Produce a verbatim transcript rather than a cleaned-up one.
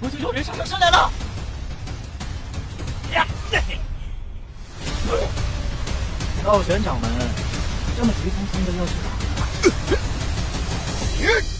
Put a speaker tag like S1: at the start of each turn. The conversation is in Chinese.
S1: 我就有人上上身来了！呀！道玄掌门这么急匆匆的要去哪儿？